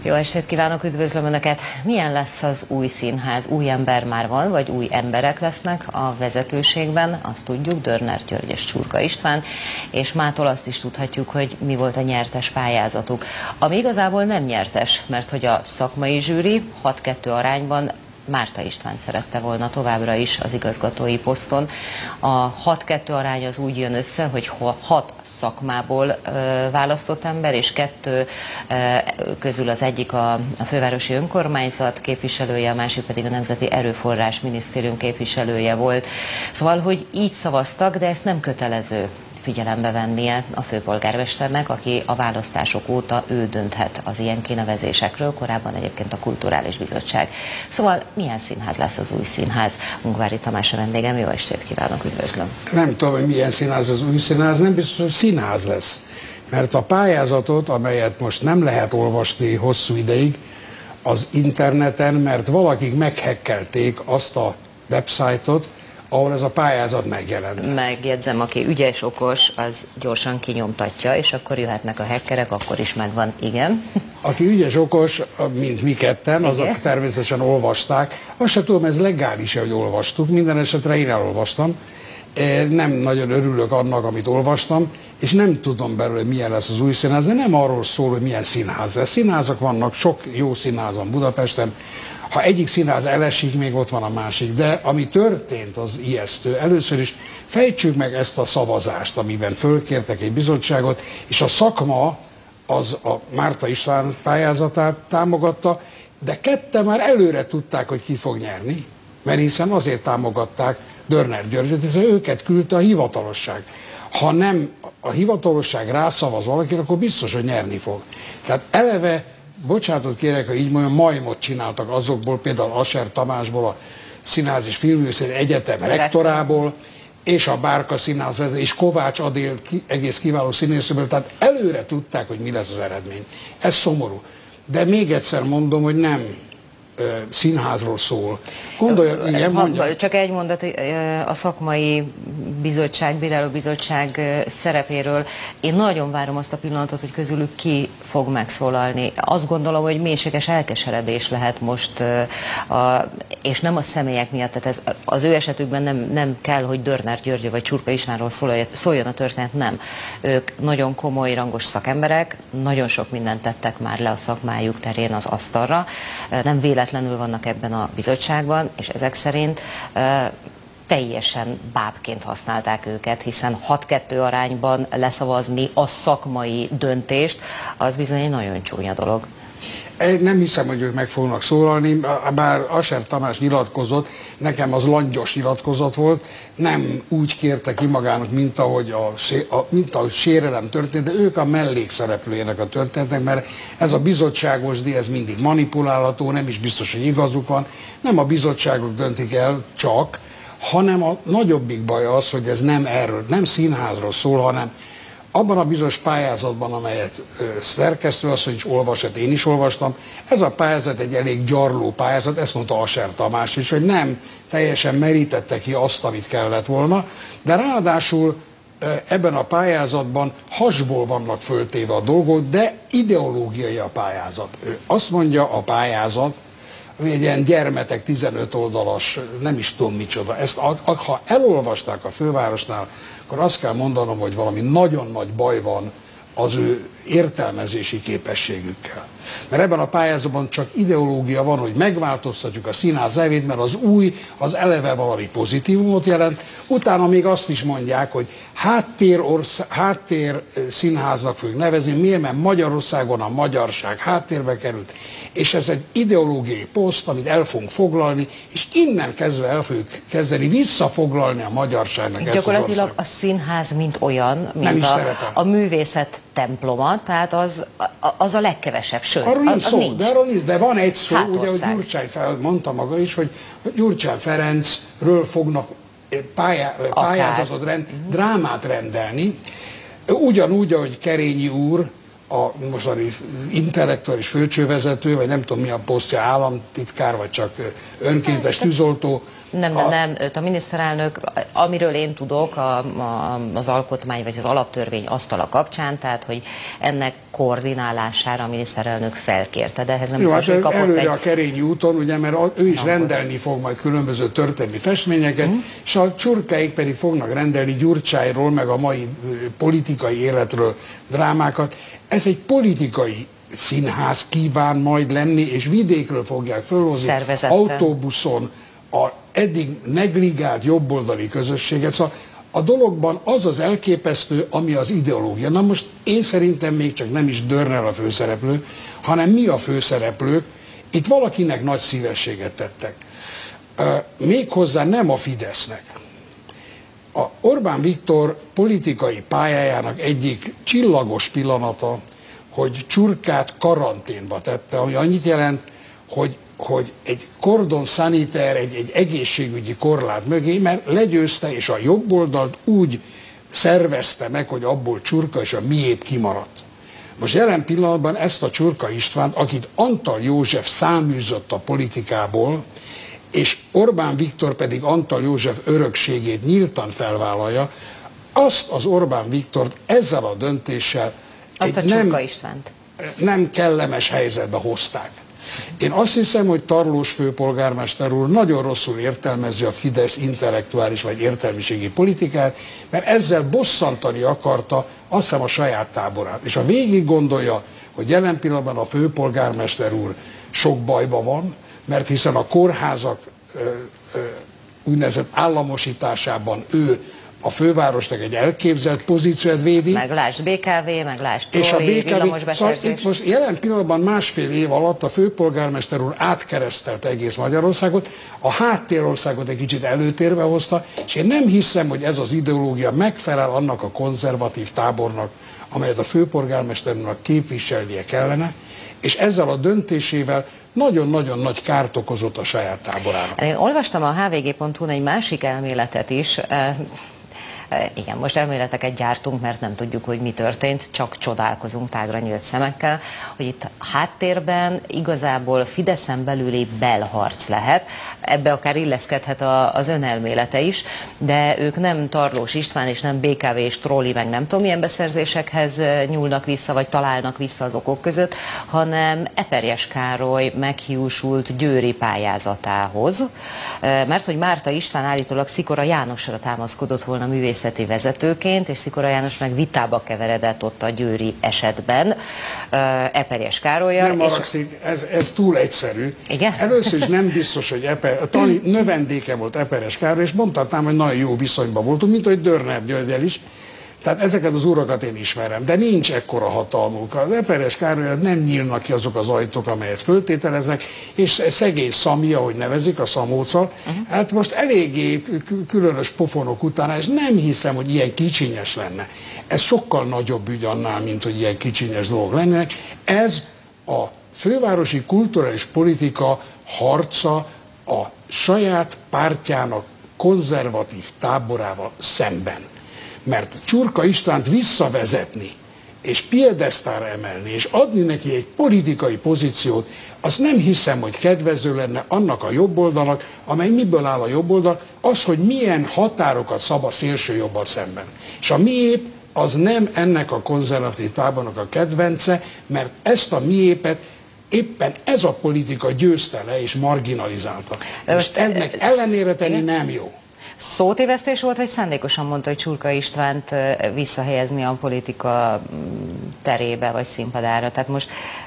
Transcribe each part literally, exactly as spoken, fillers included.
Jó estét kívánok, üdvözlöm Önöket! Milyen lesz az új színház? Új ember már van, vagy új emberek lesznek a vezetőségben? Azt tudjuk, Dörner György és Csurka István, és mától azt is tudhatjuk, hogy mi volt a nyertes pályázatuk. Ami igazából nem nyertes, mert hogy a szakmai zsűri hat kettő arányban Márta Istvánt szerette volna továbbra is az igazgatói poszton. A hat kettő arány az úgy jön össze, hogy hat szakmából ö, választott ember, és kettő ö, közül az egyik a, a fővárosi önkormányzat képviselője, a másik pedig a Nemzeti Erőforrás Minisztérium képviselője volt. Szóval, hogy így szavaztak, de ezt nem kötelező figyelembe vennie a főpolgármesternek, aki a választások óta ő dönthet az ilyen kinevezésekről, korábban egyébként a Kulturális Bizottság. Szóval milyen színház lesz az új színház? Ungvári Tamás a vendégem, jó estét kívánok, üdvözlöm. Nem tudom, hogy milyen színház az új színház, nem biztos, hogy színház lesz. Mert a pályázatot, amelyet most nem lehet olvasni hosszú ideig az interneten, mert valakik meghekkelték azt a websájtot, ahol ez a pályázat megjelent. Megjegyzem, aki ügyes, okos, az gyorsan kinyomtatja, és akkor jöhetnek a hackerek, akkor is megvan, igen. Aki ügyes, okos, mint mi ketten, azok természetesen olvasták. Azt sem tudom, ez legális-e, hogy olvastuk, minden esetre én elolvastam. Nem nagyon örülök annak, amit olvastam, és nem tudom belőle, milyen lesz az új színház, de nem arról szól, hogy milyen színház lesz. Színházak vannak, sok jó színház van Budapesten. Ha egyik színház elesik, még ott van a másik. De ami történt, az ijesztő. Először is fejtsük meg ezt a szavazást, amiben fölkértek egy bizottságot, és a szakma az a Márta István pályázatát támogatta, de ketten már előre tudták, hogy ki fog nyerni, mert hiszen azért támogatták Dörner Györgyöt, hiszen őket küldte a hivatalosság. Ha nem a hivatalosság rászavaz valakire, akkor biztos, hogy nyerni fog. Tehát eleve, bocsánatot kérek, ha így mondjam, majmot csináltak azokból, például Asser Tamásból, a Színház és Filmművészeti Egyetem rektorából, és a Bárka Színház vezető, és Kovács Adél ki, egész kiváló színészből, tehát előre tudták, hogy mi lesz az eredmény. Ez szomorú. De még egyszer mondom, hogy nem ö, színházról szól. Gondolja, igen, mondja. Csak egy mondat a szakmai bizottság, bírálóbizottság szerepéről. Én nagyon várom azt a pillanatot, hogy közülük ki fog megszólalni. Azt gondolom, hogy mélységes elkeseredés lehet most, a, és nem a személyek miatt, tehát ez, az ő esetükben nem, nem kell, hogy Dörner György vagy Csurka Istvánról szóljon a történet, nem. Ők nagyon komoly, rangos szakemberek, nagyon sok mindent tettek már le a szakmájuk terén az asztalra, nem véletlenül vannak ebben a bizottságban, és ezek szerint teljesen bábként használták őket, hiszen hat kettő arányban leszavazni a szakmai döntést, az bizony egy nagyon csúnya dolog. Nem hiszem, hogy ők meg fognak szólalni, bár Asser Tamás nyilatkozott, nekem az langyos nyilatkozat volt, nem úgy kérte ki magának, mint ahogy, a, a, mint ahogy sérelem történt, de ők a mellékszereplőjének a történetnek, mert ez a bizottságos díj, ez mindig manipulálható, nem is biztos, hogy igazuk van, nem a bizottságok döntik el csak, hanem a nagyobbik baj az, hogy ez nem erről, nem színházról szól, hanem abban a bizonyos pályázatban, amelyet szerkesztőasszony is olvasott, én is olvastam, ez a pályázat egy elég gyarló pályázat, ezt mondta Asser Tamás is, hogy nem teljesen merítette ki azt, amit kellett volna, de ráadásul ebben a pályázatban hasból vannak föltéve a dolgok, de ideológiai a pályázat. Azt mondja a pályázat, egy ilyen gyermetek tizenöt oldalas, nem is tudom micsoda. Ezt, ha elolvasták a fővárosnál, akkor azt kell mondanom, hogy valami nagyon nagy baj van az ő értelmezési képességükkel. Mert ebben a pályázatban csak ideológia van, hogy megváltoztatjuk a színház nevét, mert az új, az eleve valami pozitívumot jelent. Utána még azt is mondják, hogy háttér, ország, háttér színháznak fogjuk nevezni, miért? Mert Magyarországon a magyarság háttérbe került, és ez egy ideológiai poszt, amit el fogunk foglalni, és innen kezdve el fogjuk kezdeni visszafoglalni a magyarságnak. Gyakorlatilag a színház mint olyan, mint a, a művészet temploma, tehát az, az a legkevesebb, sőt, arról nincs az, az szó, nincs. De, arról nincs, de van egy szó, Hátország. ugye, hogy Gyurcsány Ferenc mondta maga is, hogy Gyurcsány Ferencről fognak pályá, pályázatot, rend, drámát rendelni, ugyanúgy, ahogy Kerényi úr, a mostani intellektuális főcsővezető, vagy nem tudom mi a posztja, államtitkár, vagy csak önkéntes tűzoltó. Nem, nem, nem. A miniszterelnök, amiről én tudok, a, a, az alkotmány vagy az alaptörvény asztala kapcsán, tehát hogy ennek koordinálására a miniszterelnök felkérte, de ehhez nem Jó, biztos, hát hogy kapott előre egy... a Kerényi úton, ugye, mert ő is no, rendelni fog majd különböző történelmi festményeket, uh-huh. és a csurkáik pedig fognak rendelni Gyurcsályról, meg a mai politikai életről drámákat. Ez egy politikai színház kíván majd lenni, és vidékről fogják fölhozni autóbuszon a eddig negligált jobboldali közösséget. Szóval a dologban az az elképesztő, ami az ideológia. Na most én szerintem még csak nem is Dörner a főszereplő, hanem mi a főszereplők. Itt valakinek nagy szívességet tettek. Méghozzá nem a Fidesznek. A Orbán Viktor politikai pályájának egyik csillagos pillanata, hogy Csurkát karanténba tette, ami annyit jelent, hogy, hogy egy kordon szaniter, egy, egy egészségügyi korlát mögé, mert legyőzte, és a jobb oldalt úgy szervezte meg, hogy abból Csurka és a miép kimaradt. Most jelen pillanatban ezt a Csurka Istvánt, akit Antal József száműzött a politikából, és Orbán Viktor pedig Antal József örökségét nyíltan felvállalja, azt az Orbán Viktort ezzel a döntéssel azt a Csurka Istvánt nem kellemes helyzetbe hozták. Én azt hiszem, hogy Tarlós főpolgármester úr nagyon rosszul értelmezi a Fidesz intellektuális vagy értelmiségi politikát, mert ezzel bosszantani akarta azt hiszem a saját táborát. És ha végig gondolja, hogy jelen pillanatban a főpolgármester úr sok bajba van, mert hiszen a kórházak ö, ö, úgynevezett államosításában ő a fővárosnak egy elképzelt pozíciót védi. Meg lásd bé ká vé, meg lásd trolli, villamosbeszerzés. Szóval itt most jelen pillanatban másfél év alatt a főpolgármester úr átkeresztelte egész Magyarországot, a háttérországot egy kicsit előtérbe hozta, és én nem hiszem, hogy ez az ideológia megfelel annak a konzervatív tábornak, amelyet a főpolgármester úrnak képviselnie kellene, és ezzel a döntésével nagyon-nagyon nagy kárt okozott a saját táborának. Én olvastam a há vé gé pont hu-n egy másik elméletet is. Igen, most elméleteket gyártunk, mert nem tudjuk, hogy mi történt, csak csodálkozunk tágra nyílt szemekkel, hogy itt háttérben igazából Fideszen belüli belharc lehet, ebbe akár illeszkedhet a, az ön elmélete is, de ők nem Tarlós István és nem bé ká vé és trolli, meg nem tudom milyen beszerzésekhez nyúlnak vissza, vagy találnak vissza az okok között, hanem Eperjes Károly meghiúsult győri pályázatához, mert hogy Márta István állítólag Szikora Jánosra támaszkodott volna művész vezetőként, és Szikora János meg vitába keveredett ott a győri esetben uh, Eperjes Károllyal. Nem haragszik, ez, ez túl egyszerű. Igen? Először is nem biztos, hogy Eper, tani, növendéke volt Eperjes Károly, és mondhatnám, hogy nagyon jó viszonyban voltunk, mint hogy Dörner Györgyel is. Tehát ezeket az urakat én ismerem, de nincs ekkora hatalmuk. Az Eperjes Károlyra nem nyílnak ki azok az ajtók, amelyet föltételeznek, és szegény Szami, ahogy nevezik, a Szamóca, uh-huh. hát most eléggé különös pofonok után, és nem hiszem, hogy ilyen kicsinyes lenne. Ez sokkal nagyobb ügy annál, mint hogy ilyen kicsinyes dolog lenne. Ez a fővárosi kulturális politika harca a saját pártjának konzervatív táborával szemben. Mert Csurka Istvánt visszavezetni, és piedesztára emelni, és adni neki egy politikai pozíciót, azt nem hiszem, hogy kedvező lenne annak a jobboldalnak, amely miből áll a jobboldal, az, hogy milyen határokat szab a szélső jobbal szemben. És a miép az nem ennek a konzervatív tábornak a kedvence, mert ezt a miépet éppen ez a politika győzte le és marginalizálta. És ennek ellenére tenni nem jó. Szótévesztés volt, vagy szándékosan mondta, hogy Csurka Istvánt visszahelyezni a politika terébe, vagy színpadára? Tehát most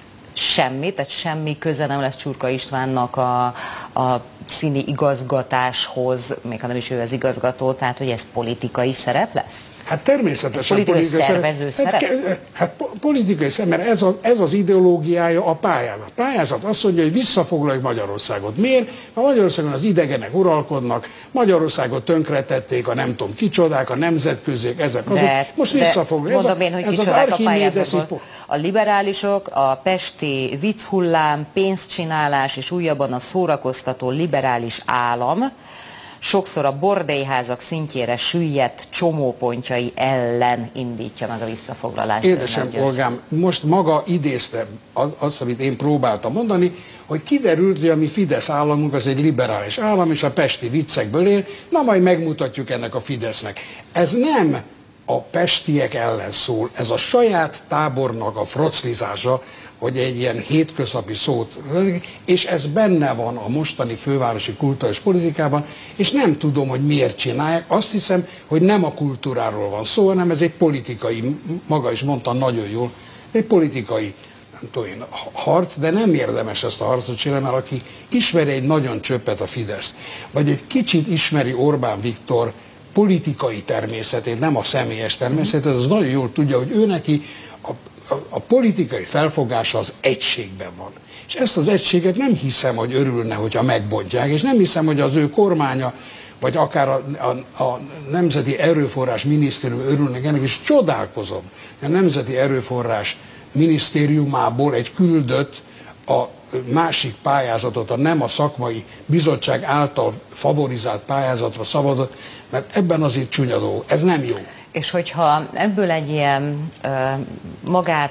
semmi, tehát semmi köze nem lesz Csurka Istvánnak a, a színi igazgatáshoz, még ha nem is ő az igazgató, tehát hogy ez politikai szerep lesz? Hát természetesen politikai, politikai szervező szerep. szerep. Hát, hát politikai szerep, mert ez, a, ez az ideológiája a pályának. A pályázat azt mondja, hogy visszafoglaljuk Magyarországot. Miért? Mert Magyarországon az idegenek uralkodnak, Magyarországot tönkretették a nem tudom kicsodák, a nemzetköziek, ezek azok. De, Most visszafoglaljuk. Mondom én, hogy kicsodák a pályázatból. A liberálisok, a pesti vicchullám, pénzcsinálás és újabban a szórakoztató liberális állam sokszor a bordélyházak szintjére süllyedt csomópontjai ellen indítja meg a visszafoglalást. Édesem Olgám, most maga idézte azt, amit én próbáltam mondani, hogy kiderült, hogy a mi Fidesz államunk az egy liberális állam, és a pesti viccekből él, na majd megmutatjuk ennek a Fidesznek. Ez nem a pestiek ellen szól. Ez a saját tábornak a froclizása, hogy egy ilyen hétköznapi szót, és ez benne van a mostani fővárosi kulturális politikában, és nem tudom, hogy miért csinálják. Azt hiszem, hogy nem a kultúráról van szó, hanem ez egy politikai, maga is mondta nagyon jól, egy politikai, nem tudom én, harc, de nem érdemes ezt a harcot csinálni, mert aki ismeri egy nagyon csöppet a Fideszt, vagy egy kicsit ismeri Orbán Viktor politikai természetét, nem a személyes természetét, az nagyon jól tudja, hogy ő neki a, a, a politikai felfogása az egységben van. És ezt az egységet nem hiszem, hogy örülne, hogyha megbontják, és nem hiszem, hogy az ő kormánya, vagy akár a, a, a Nemzeti Erőforrás Minisztérium örülnek ennek, és csodálkozom. A Nemzeti Erőforrás Minisztériumából egy küldött a másik pályázatot, a nem a szakmai bizottság által favorizált pályázatra szavazott, mert ebben azért csúnya dolog. Ez nem jó. És hogyha ebből egy ilyen ö, magát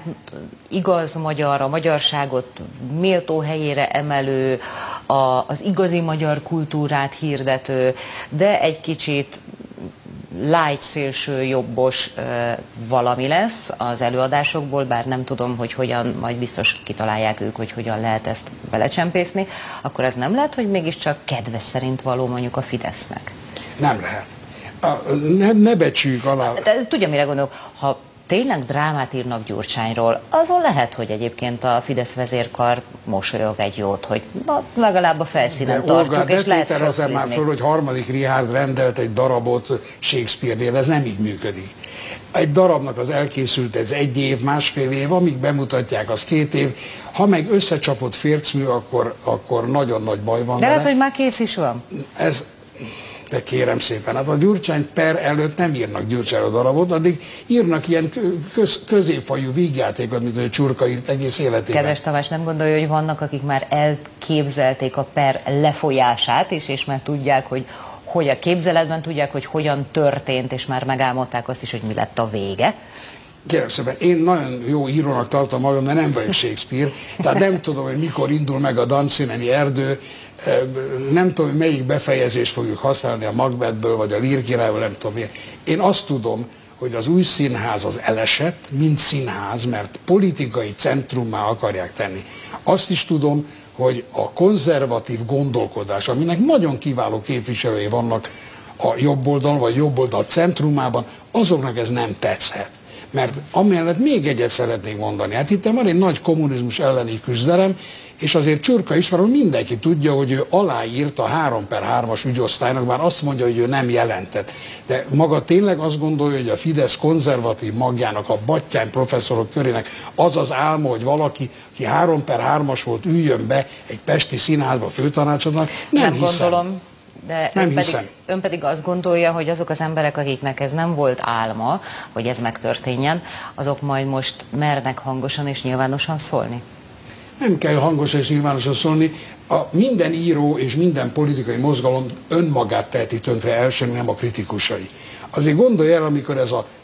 igaz magyar, a magyarságot méltó helyére emelő, a, az igazi magyar kultúrát hirdető, de egy kicsit light szélső jobbos ö, valami lesz az előadásokból, bár nem tudom, hogy hogyan, majd biztos kitalálják ők, hogy hogyan lehet ezt belecsempészni, akkor ez nem lehet, hogy mégiscsak kedve szerint való mondjuk a Fidesznek? Nem lehet. A, ne, ne becsüljük alá. De, tudja, mire gondolok? Ha tényleg drámát írnak Gyurcsányról, azon lehet, hogy egyébként a Fidesz vezérkar mosolyog egy jót, hogy na, legalább a felszínen de tartjuk, Olga, és lehet foszlizni. Már föl, hogy harmadik Richárd rendelt egy darabot Shakespeare-nél, ez nem így működik. Egy darabnak az elkészült, ez egy év, másfél év, amíg bemutatják, az két év. Ha meg összecsapott fércmű, akkor, akkor nagyon nagy baj van. De lehet, hogy már kész is van. Ez, de kérem szépen, hát a Gyurcsány per előtt nem írnak Gyurcsányra darabot, addig írnak ilyen köz, középfajú vígjátékot, mint a Csurka írt egész életében. Kedves Tamás, nem gondolja, hogy vannak, akik már elképzelték a per lefolyását is, és már tudják, hogy hogy a képzeletben tudják, hogy hogyan történt, és már megálmodták azt is, hogy mi lett a vége. Kérem szépen, én nagyon jó írónak tartom magam, mert nem vagyok Shakespeare, tehát nem tudom, hogy mikor indul meg a Dunsany erdő, nem tudom, hogy melyik befejezést fogjuk használni a Macbethből, vagy a Lear királyból, nem tudom miért. Én azt tudom, hogy az új színház az elesett, mint színház, mert politikai centrummá akarják tenni. Azt is tudom, hogy a konzervatív gondolkodás, aminek nagyon kiváló képviselői vannak a jobb oldalon, vagy jobb oldal centrumában, azoknak ez nem tetszhet. Mert amellett még egyet szeretnék mondani. Hát itt van egy nagy kommunizmus elleni küzdelem, és azért Csurka is van, mindenki tudja, hogy ő aláírt a három per hármas ügyosztálynak, bár azt mondja, hogy ő nem jelentett. De maga tényleg azt gondolja, hogy a Fidesz konzervatív magjának, a Batthyány professzorok körének az az álma, hogy valaki, aki három per hármas volt, üljön be egy pesti színházba főtanácsadónak? Nem, nem hiszem. Gondolom. De nem ön, hiszem. Pedig, ön pedig azt gondolja, hogy azok az emberek, akiknek ez nem volt álma, hogy ez megtörténjen, azok majd most mernek hangosan és nyilvánosan szólni? Nem kell hangosan és nyilvánosan szólni. A minden író és minden politikai mozgalom önmagát teheti tönkre első, nem a kritikusai. Azért gondolj el, amikor ez a,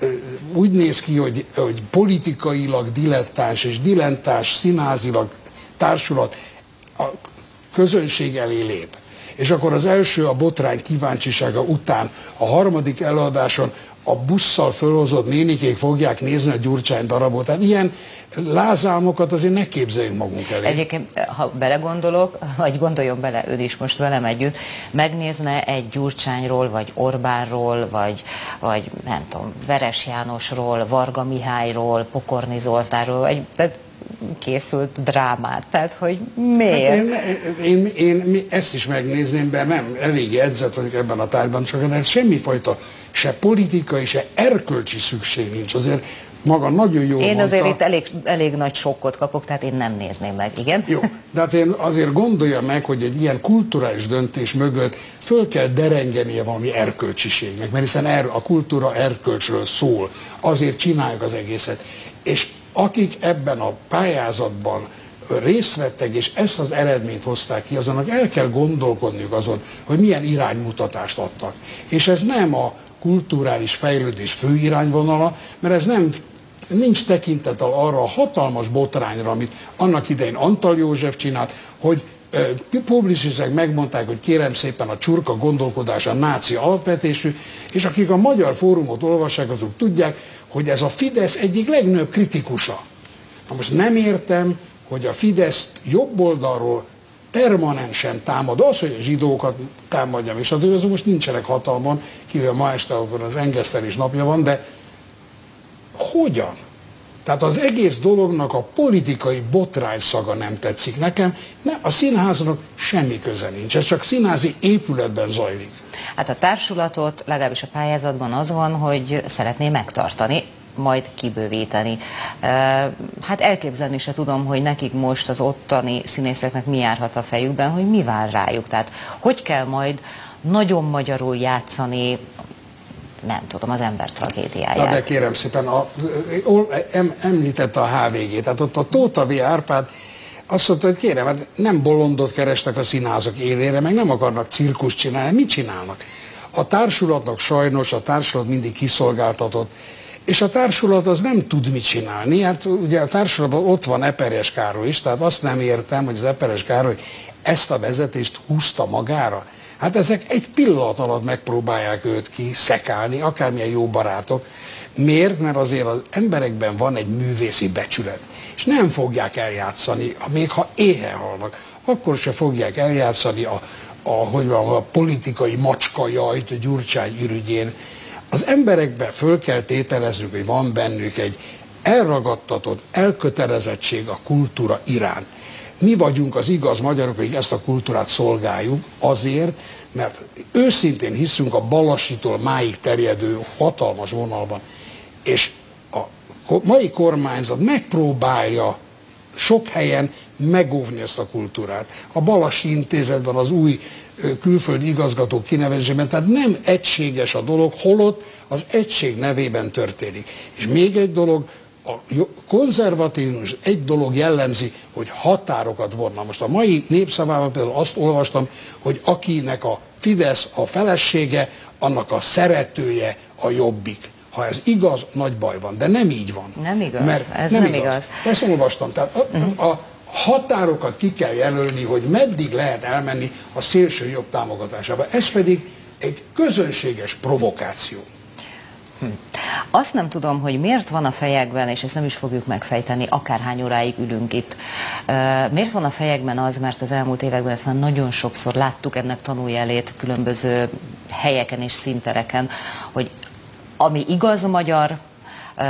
úgy néz ki, hogy, hogy politikailag dilettáns és dilettáns színházilag társulat a közönség elé lép. És akkor az első a botrány kíváncsisága után, a harmadik előadáson a busszal fölhozott nénikék fogják nézni a Gyurcsány darabot. Tehát ilyen lázálmokat azért ne képzeljünk magunk elé. Egyébként, ha belegondolok, vagy gondoljon bele ön is most velem együtt, megnézne egy Gyurcsányról, vagy Orbánról, vagy, vagy nem tudom, Veres Jánosról, Varga Mihályról, Pokorni Zoltánról, egy, tehát készült drámát, tehát hogy miért? Hát én, én, én ezt is megnézném, mert nem elég edzett vagyok ebben a tárgyban, csak ennek semmifajta se politikai, se erkölcsi szükség nincs. Azért maga nagyon jól Én mondta. azért itt elég, elég nagy sokkot kapok, tehát én nem nézném meg, igen. Jó, de hát én azért gondolja meg, hogy egy ilyen kulturális döntés mögött föl kell derengenie valami erkölcsiségnek, mert hiszen er, a kultúra erkölcsről szól, azért csináljuk az egészet. És akik ebben a pályázatban részt vettek, és ezt az eredményt hozták ki, azonnak el kell gondolkodniuk azon, hogy milyen iránymutatást adtak. És ez nem a kulturális fejlődés fő irányvonala, mert ez nem, nincs tekintettel arra a hatalmas botrányra, amit annak idején Antal József csinált, hogy publicisták megmondták, hogy kérem szépen a csurka gondolkodása náci alapvetésű, és akik a Magyar Fórumot olvassák, azok tudják, hogy ez a Fidesz egyik legnagyobb kritikusa. Na most nem értem, hogy a Fideszt jobb oldalról permanensen támad. Az, hogy a zsidókat támadjam, és azok most nincsenek hatalmon, kivéve ma este, akkor az engesztelés napja van, de hogyan? Tehát az egész dolognak a politikai botrány szaga nem tetszik nekem, ne, a színháznak semmi köze nincs, ez csak színházi épületben zajlik. Hát a társulatot legalábbis a pályázatban az van, hogy szeretné megtartani, majd kibővíteni. Hát elképzelni se tudom, hogy nekik most az ottani színészeknek mi járhat a fejükben, hogy mi vár rájuk. Tehát hogy kell majd nagyon magyarul játszani, nem tudom, az ember tragédiáját. Na de kérem szépen, a, em, említette a há vé gé, tehát ott a Tóth V. Árpád azt mondta, hogy kérem, hát nem bolondot kerestek a színházak élére, meg nem akarnak cirkuszt csinálni, mit csinálnak? A társulatnak sajnos, a társulat mindig kiszolgáltatott, és a társulat az nem tud mit csinálni. Hát ugye a társulatban ott van Eperjes Károly is, tehát azt nem értem, hogy az Eperjes Károly ezt a vezetést húzta magára. Hát ezek egy pillanat alatt megpróbálják őt kiszekálni, akármilyen jó barátok. Miért? Mert azért az emberekben van egy művészi becsület. És nem fogják eljátszani, még ha éhen halnak, akkor se fogják eljátszani a, a, hogy van, a politikai macska jajt a Gyurcsány ürügyén. Az emberekben föl kell tételeznünk, hogy van bennük egy elragadtatott elkötelezettség a kultúra iránt. Mi vagyunk az igaz magyarok, hogy ezt a kultúrát szolgáljuk azért, mert őszintén hiszünk a Balassitól máig terjedő hatalmas vonalban. És a mai kormányzat megpróbálja sok helyen megóvni ezt a kultúrát. A Balassi Intézetben az új külföldi igazgatók kinevezésében, tehát nem egységes a dolog, holott az egység nevében történik. És még egy dolog, a konzervatívus egy dolog jellemzi, hogy határokat vonna. Most a mai Népszavában például azt olvastam, hogy akinek a Fidesz a felesége, annak a szeretője a Jobbik. Ha ez igaz, nagy baj van, de nem így van. Nem igaz, mert ez nem, nem igaz. igaz. Ezt olvastam. Tehát a, uh-huh. a határokat ki kell jelölni, hogy meddig lehet elmenni a szélső jobb támogatásába. Ez pedig egy közönséges provokáció. Hm. Azt nem tudom, hogy miért van a fejekben, és ezt nem is fogjuk megfejteni, akárhány óráig ülünk itt. Uh, miért van a fejekben az, mert az elmúlt években ezt már nagyon sokszor láttuk ennek tanújelét különböző helyeken és színtereken, hogy ami igaz magyar, uh,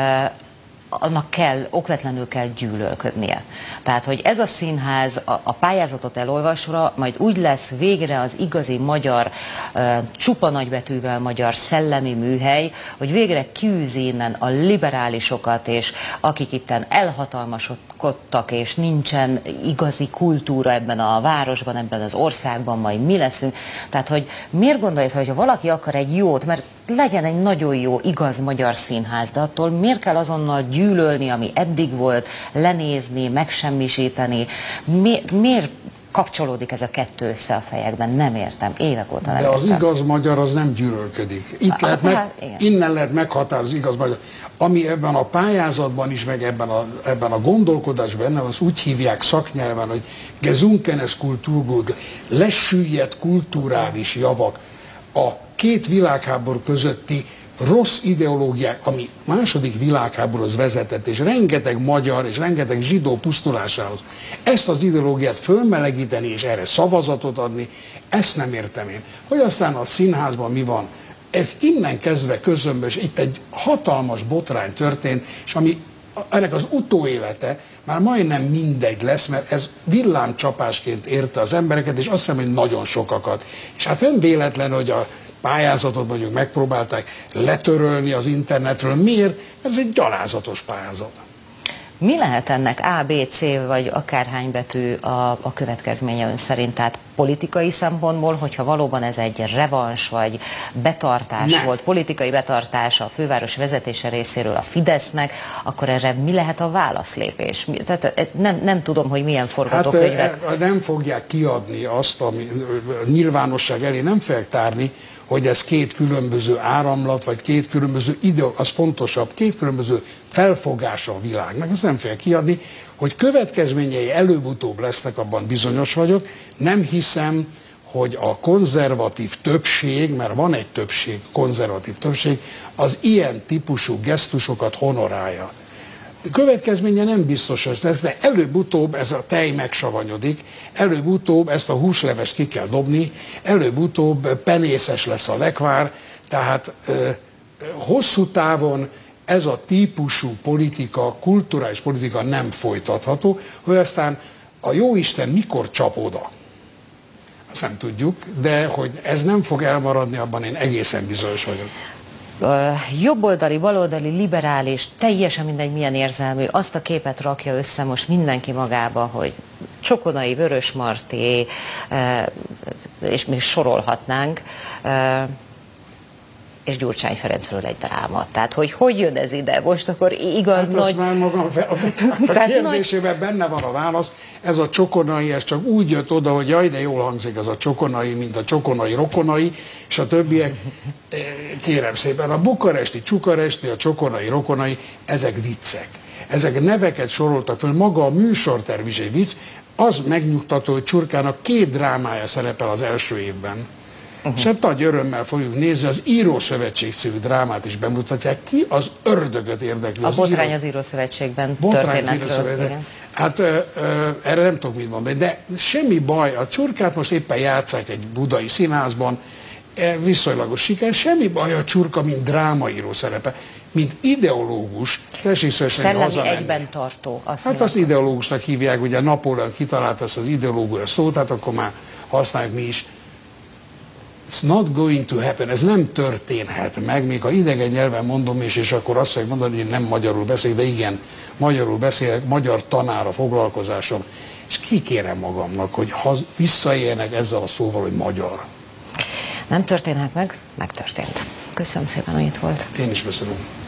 annak kell, okvetlenül kell gyűlölködnie. Tehát, hogy ez a színház a, a pályázatot elolvasva majd úgy lesz végre az igazi magyar, uh, csupa nagybetűvel magyar szellemi műhely, hogy végre kiűzi innen a liberálisokat, és akik itten elhatalmasodtak, és nincsen igazi kultúra ebben a városban, ebben az országban, majd mi leszünk. Tehát, hogy miért gondolod, hogy ha valaki akar egy jót, mert legyen egy nagyon jó, igaz magyar színház, de attól miért kell azonnal gyűlölni, ami eddig volt, lenézni, megsemmisíteni? Mi, miért kapcsolódik ez a kettő össze a fejekben? Nem értem, évek óta nem De az értem. igaz magyar az nem gyűlölködik. Itt a, lehet meg, meg, innen lehet meghatározni igaz magyar. Ami ebben a pályázatban is, meg ebben a, ebben a gondolkodásban benne van, azt úgy hívják szaknyelven, hogy gesunkenes Kulturgut, lesüllyedt kulturális javak. A két világháború közötti rossz ideológiák, ami második világháborúhoz vezetett, és rengeteg magyar és rengeteg zsidó pusztulásához. Ezt az ideológiát fölmelegíteni és erre szavazatot adni, ezt nem értem én. Hogy aztán a színházban mi van, ez innen kezdve közömbös, itt egy hatalmas botrány történt, és ami ennek az utóélete már majdnem mindegy lesz, mert ez villámcsapásként érte az embereket, és azt hiszem, hogy nagyon sokakat. És hát nem véletlen, hogy a pályázatot mondjuk megpróbálták letörölni az internetről. Miért? Ez egy gyalázatos pályázat. Mi lehet ennek A, B, C vagy akárhány betű a, a következménye ön szerint? Tehát politikai szempontból, hogyha valóban ez egy revans vagy betartás ne. volt, politikai betartás a főváros vezetése részéről a Fidesznek, akkor erre mi lehet a válaszlépés? Tehát nem, nem tudom, hogy milyen forgatókönyvek... Hát nem fogják kiadni azt, ami nyilvánosság elé nem fogják tárni, hogy ez két különböző áramlat, vagy két különböző idő, az fontosabb, két különböző felfogása a világnak, ezt nem fel kiadni, hogy következményei előbb-utóbb lesznek, abban bizonyos vagyok, nem hiszem, hogy a konzervatív többség, mert van egy többség, konzervatív többség, az ilyen típusú gesztusokat honorálja. Következménye nem biztos, hogy lesz, de előbb-utóbb ez a tej megsavanyodik, előbb-utóbb ezt a húslevest ki kell dobni, előbb-utóbb penészes lesz a lekvár, tehát ö, hosszú távon ez a típusú politika, kulturális politika nem folytatható, hogy aztán a jóisten mikor csap oda, azt nem tudjuk, de hogy ez nem fog elmaradni, abban én egészen bizonyos vagyok. Jobboldali, baloldali, liberális, teljesen mindegy milyen érzelmű, azt a képet rakja össze most mindenki magába, hogy Csokonai, Vörösmarty, és még sorolhatnánk, és Gyurcsány Ferencről egy dráma. Tehát, hogy hogy jön ez ide? Most akkor igaz hát nagy... azt már magam fel... A kérdésében benne van a válasz, ez a Csokonai, ez csak úgy jött oda, hogy jaj, de jól hangzik ez a Csokonai, mint a Csokonai rokonai, és a többiek, kérem szépen, a bukaresti, csukaresti, a Csokonai rokonai, ezek viccek. Ezek neveket soroltak föl, maga a műsorterv is egy vicc, az megnyugtató, hogy Csurkának két drámája szerepel az első évben. Uh-huh. És hát nagy örömmel fogjuk nézni, az Írószövetség című drámát is bemutatják. Ki az ördögöt érdekli? A az Botrány író... az Írószövetségben történetről. Hát ö, ö, erre nem tudok mit mondani, de semmi baj, a Csurkát most éppen játsszák egy budai színházban, viszonylagos siker, semmi baj a Csurka, mint drámaíró szerepe, mint ideológus, tessék szívesen hazamenni. Egyben tartó. Azt hát azt ideológusnak hívják, ugye Napóleon kitalálta ezt az ideológus szót, tehát akkor már használjuk mi is. It's not going to happen, ez nem történhet meg, még ha idegen nyelven mondom is, és akkor azt fogják mondani, hogy nem magyarul beszélek, de igen, magyarul beszélek, magyar tanár a foglalkozásom, és kikérem magamnak, hogy visszaéljenek ezzel a szóval, hogy magyar. Nem történhet meg, megtörtént. Köszönöm szépen, hogy itt volt. Én is köszönöm.